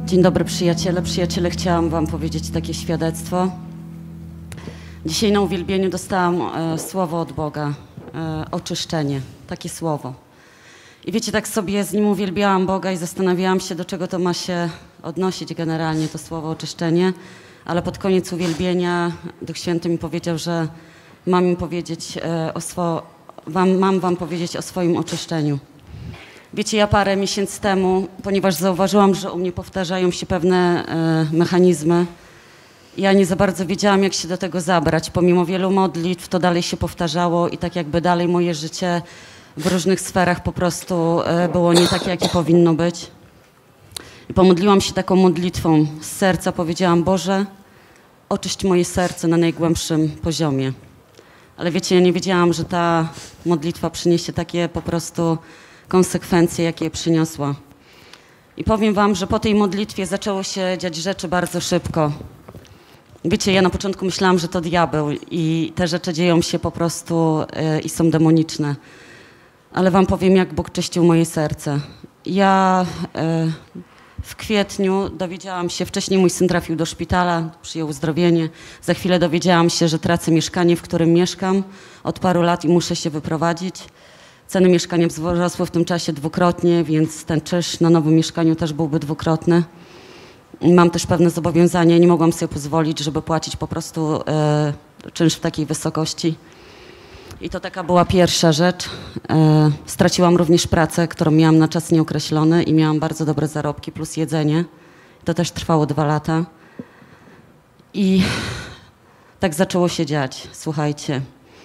Dzień dobry przyjaciele. Przyjaciele, chciałam wam powiedzieć takie świadectwo. Dzisiaj na uwielbieniu dostałam słowo od Boga, oczyszczenie, takie słowo. I wiecie, tak sobie z nim uwielbiałam Boga i zastanawiałam się, do czego to ma się odnosić generalnie to słowo oczyszczenie, ale pod koniec uwielbienia Duch Święty mi powiedział, że mam im powiedzieć mam wam powiedzieć o swoim oczyszczeniu. Wiecie, ja parę miesięcy temu, ponieważ zauważyłam, że u mnie powtarzają się pewne mechanizmy, ja nie za bardzo wiedziałam, jak się do tego zabrać. Pomimo wielu modlitw to dalej się powtarzało i tak jakby dalej moje życie w różnych sferach po prostu było nie takie, jakie powinno być. I pomodliłam się taką modlitwą z serca, powiedziałam: Boże, oczyść moje serce na najgłębszym poziomie. Ale wiecie, ja nie wiedziałam, że ta modlitwa przyniesie takie po prostu konsekwencje, jakie przyniosła. I powiem wam, że po tej modlitwie zaczęło się dziać rzeczy bardzo szybko. Wiecie, ja na początku myślałam, że to diabeł i te rzeczy dzieją się po prostu i są demoniczne. Ale wam powiem, jak Bóg czyścił moje serce. Ja w kwietniu dowiedziałam się, wcześniej mój syn trafił do szpitala, przyjął uzdrowienie. Za chwilę dowiedziałam się, że tracę mieszkanie, w którym mieszkam od paru lat i muszę się wyprowadzić. Ceny mieszkania wzrosły w tym czasie dwukrotnie, więc ten czynsz na nowym mieszkaniu też byłby dwukrotny. Mam też pewne zobowiązania, nie mogłam sobie pozwolić, żeby płacić po prostu czynsz w takiej wysokości. I to taka była pierwsza rzecz. Straciłam również pracę, którą miałam na czas nieokreślony i miałam bardzo dobre zarobki plus jedzenie. To też trwało 2 lata. I tak zaczęło się dziać, słuchajcie.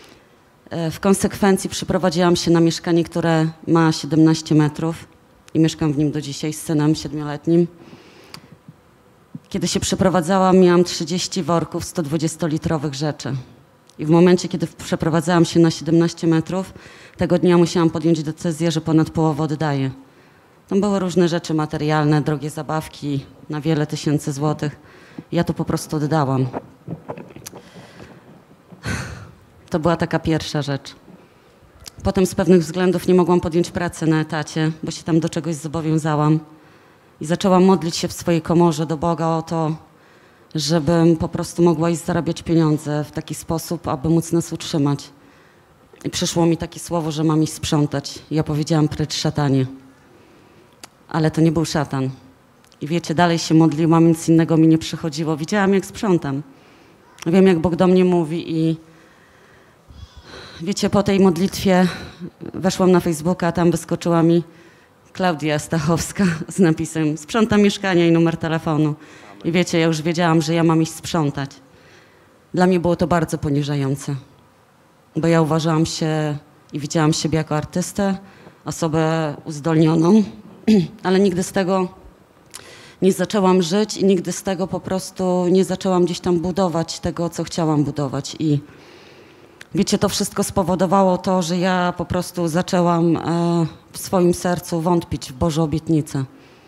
W konsekwencji przyprowadziłam się na mieszkanie, które ma 17 metrów i mieszkam w nim do dzisiaj z synem 7-letnim. Kiedy się przeprowadzałam, miałam 30 worków 120-litrowych rzeczy. I w momencie, kiedy przeprowadzałam się na 17 metrów, tego dnia musiałam podjąć decyzję, że ponad połowę oddaję. Tam były różne rzeczy materialne, drogie zabawki na wiele tysięcy złotych. Ja to po prostu oddałam. To była taka pierwsza rzecz. Potem z pewnych względów nie mogłam podjąć pracy na etacie, bo się tam do czegoś zobowiązałam. I zaczęłam modlić się w swojej komorze do Boga o to, żebym po prostu mogła iść zarabiać pieniądze w taki sposób, aby móc nas utrzymać. I przyszło mi takie słowo, że mam iść sprzątać. I ja powiedziałam: precz szatanie. Ale to nie był szatan. I wiecie, dalej się modliłam, nic innego mi nie przychodziło. Widziałam, jak sprzątam. Wiem, jak Bóg do mnie mówi i wiecie, po tej modlitwie weszłam na Facebooka, a tam wyskoczyła mi Klaudia Stachowska z napisem: sprzątam mieszkania i numer telefonu. I wiecie, ja już wiedziałam, że ja mam iść sprzątać. Dla mnie było to bardzo poniżające, bo ja uważałam się i widziałam siebie jako artystę, osobę uzdolnioną, ale nigdy z tego nie zaczęłam żyć i nigdy z tego po prostu nie zaczęłam gdzieś tam budować tego, co chciałam budować. I wiecie, to wszystko spowodowało to, że ja po prostu zaczęłam w swoim sercu wątpić w Boże obietnice.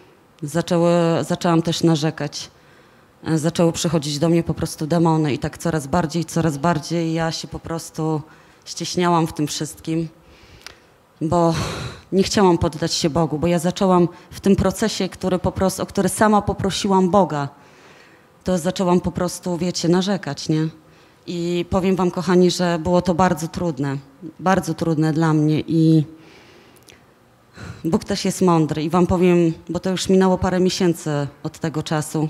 Zaczęłam też narzekać. Zaczęły przychodzić do mnie po prostu demony i tak coraz bardziej ja się po prostu ścieśniałam w tym wszystkim, bo nie chciałam poddać się Bogu, bo ja zaczęłam w tym procesie, o który sama poprosiłam Boga, to zaczęłam po prostu, wiecie, narzekać, nie? I powiem wam, kochani, że było to bardzo trudne dla mnie i Bóg też jest mądry i wam powiem, bo to już minęło parę miesięcy od tego czasu.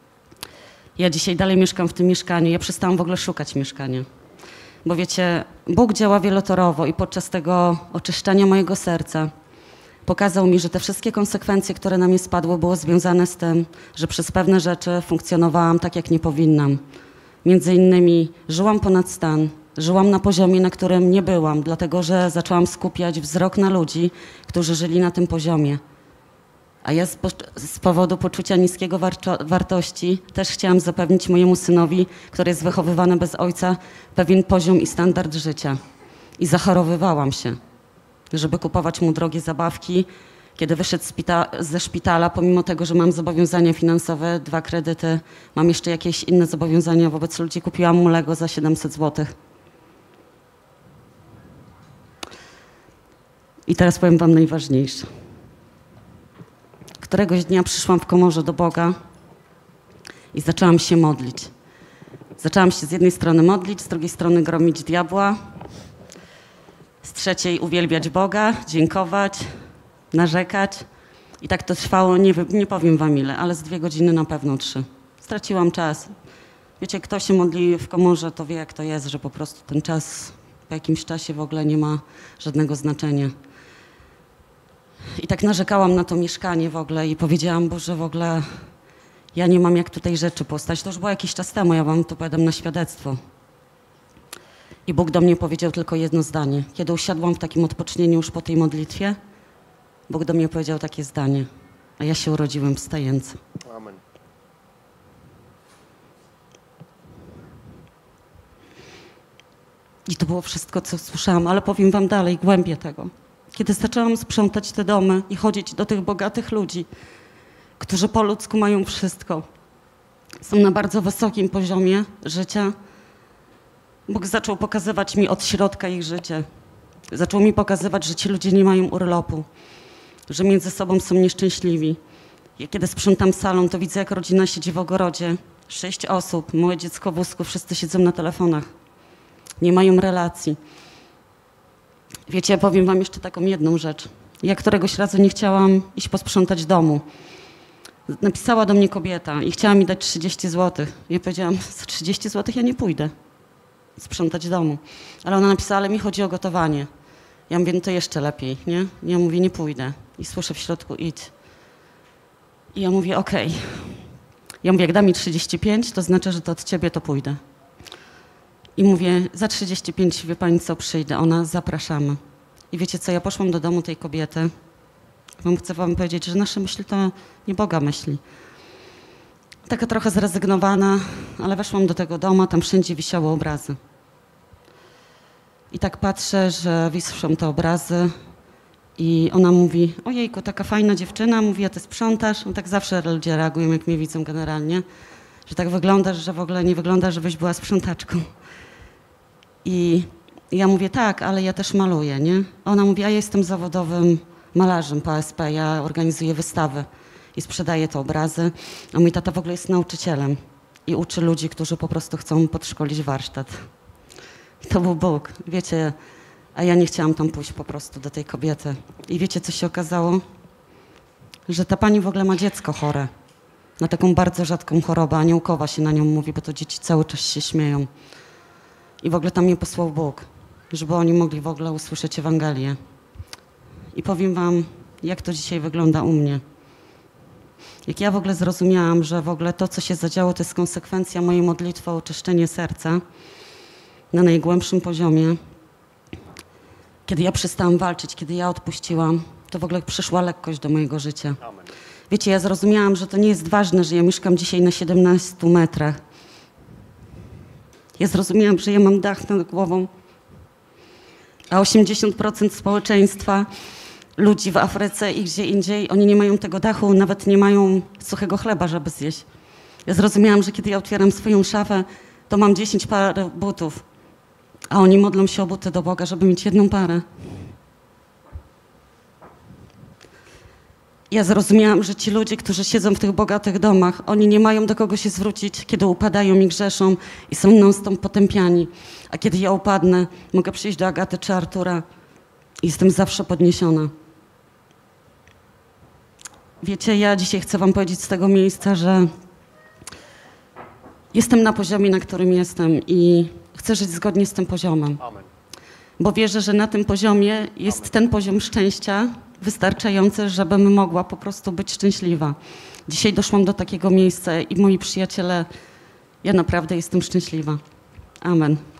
Ja dzisiaj dalej mieszkam w tym mieszkaniu, ja przestałam w ogóle szukać mieszkania. Bo wiecie, Bóg działa wielotorowo i podczas tego oczyszczania mojego serca pokazał mi, że te wszystkie konsekwencje, które na mnie spadły, było związane z tym, że przez pewne rzeczy funkcjonowałam tak, jak nie powinnam. Między innymi żyłam ponad stan, żyłam na poziomie, na którym nie byłam, dlatego że zaczęłam skupiać wzrok na ludzi, którzy żyli na tym poziomie. A ja z powodu poczucia niskiego wartości też chciałam zapewnić mojemu synowi, który jest wychowywany bez ojca, pewien poziom i standard życia. I zachorowywałam się, żeby kupować mu drogie zabawki. Kiedy wyszedł ze szpitala, pomimo tego, że mam zobowiązania finansowe, 2 kredyty, mam jeszcze jakieś inne zobowiązania wobec ludzi, kupiłam mu Lego za 700 zł. I teraz powiem wam najważniejsze. Któregoś dnia przyszłam w komorze do Boga i zaczęłam się modlić. Zaczęłam się z jednej strony modlić, z drugiej strony gromić diabła, z trzeciej uwielbiać Boga, dziękować, narzekać. I tak to trwało, nie powiem wam ile, ale z 2 godziny na pewno 3. Straciłam czas. Wiecie, kto się modli w komorze, to wie, jak to jest, że po prostu ten czas po jakimś czasie w ogóle nie ma żadnego znaczenia. I tak narzekałam na to mieszkanie w ogóle i powiedziałam, Boże, w ogóle ja nie mam jak tutaj rzeczy postać. To już było jakiś czas temu, ja wam to powiadam na świadectwo. I Bóg do mnie powiedział tylko jedno zdanie. Kiedy usiadłam w takim odpocznieniu już po tej modlitwie, Bóg do mnie powiedział takie zdanie, a ja się urodziłem wstający. Amen. I to było wszystko, co słyszałam, ale powiem wam dalej, głębiej tego. Kiedy zaczęłam sprzątać te domy i chodzić do tych bogatych ludzi, którzy po ludzku mają wszystko, są na bardzo wysokim poziomie życia, Bóg zaczął pokazywać mi od środka ich życie. Zaczął mi pokazywać, że ci ludzie nie mają urlopu, że między sobą są nieszczęśliwi. Ja kiedy sprzątam salon, to widzę, jak rodzina siedzi w ogrodzie. 6 osób, małe dziecko w wózku, wszyscy siedzą na telefonach. Nie mają relacji. Wiecie, ja powiem wam jeszcze taką jedną rzecz. Ja któregoś razu nie chciałam iść posprzątać domu. Napisała do mnie kobieta i chciała mi dać 30 zł. Ja powiedziałam, za 30 zł ja nie pójdę sprzątać domu. Ale ona napisała, ale mi chodzi o gotowanie. Ja mówię, no to jeszcze lepiej, nie? Ja mówię, nie pójdę. I słyszę w środku, idź. I ja mówię, okej. Ja mówię, jak da mi 35, to znaczy, że to od ciebie to pójdę. I mówię, za 35, wie pani co, przyjdę. Ona, zapraszamy. I wiecie co, ja poszłam do domu tej kobiety. Chcę wam powiedzieć, że nasze myśli to nie Boga myśli. Taka trochę zrezygnowana, ale weszłam do tego domu, tam wszędzie wisiały obrazy. I tak patrzę, że wiszą te obrazy i ona mówi, ojejku, taka fajna dziewczyna, mówi, a ty sprzątasz? No tak zawsze ludzie reagują, jak mnie widzą generalnie, że tak wyglądasz, że w ogóle nie wygląda, żebyś była sprzątaczką. I ja mówię, tak, ale ja też maluję, nie? Ona mówi, a ja jestem zawodowym malarzem po ASP, ja organizuję wystawy i sprzedaję te obrazy. A mój tata w ogóle jest nauczycielem i uczy ludzi, którzy po prostu chcą podszkolić warsztat. To był Bóg, wiecie, a ja nie chciałam tam pójść po prostu do tej kobiety. I wiecie, co się okazało? Że ta pani w ogóle ma dziecko chore, na taką bardzo rzadką chorobę, aniołkowa się na nią mówi, bo to dzieci cały czas się śmieją. I w ogóle tam mnie posłał Bóg, żeby oni mogli w ogóle usłyszeć Ewangelię. I powiem wam, jak to dzisiaj wygląda u mnie. Jak ja w ogóle zrozumiałam, że w ogóle to, co się zadziało, to jest konsekwencja mojej modlitwy o oczyszczenie serca na najgłębszym poziomie. Kiedy ja przestałam walczyć, kiedy ja odpuściłam, to w ogóle przyszła lekkość do mojego życia. Amen. Wiecie, ja zrozumiałam, że to nie jest ważne, że ja mieszkam dzisiaj na 17 metrach. Ja zrozumiałam, że ja mam dach nad głową, a 80% społeczeństwa, ludzi w Afryce i gdzie indziej, oni nie mają tego dachu, nawet nie mają suchego chleba, żeby zjeść. Ja zrozumiałam, że kiedy ja otwieram swoją szafę, to mam 10 par butów, a oni modlą się o buty do Boga, żeby mieć jedną parę. Ja zrozumiałam, że ci ludzie, którzy siedzą w tych bogatych domach, oni nie mają do kogo się zwrócić, kiedy upadają i grzeszą i są non-stop potępiani. A kiedy ja upadnę, mogę przyjść do Agaty czy Artura i jestem zawsze podniesiona. Wiecie, ja dzisiaj chcę wam powiedzieć z tego miejsca, że jestem na poziomie, na którym jestem i chcę żyć zgodnie z tym poziomem. Amen. Bo wierzę, że na tym poziomie jest ten poziom szczęścia wystarczający, żebym mogła po prostu być szczęśliwa. Dzisiaj doszłam do takiego miejsca i moi przyjaciele, ja naprawdę jestem szczęśliwa. Amen.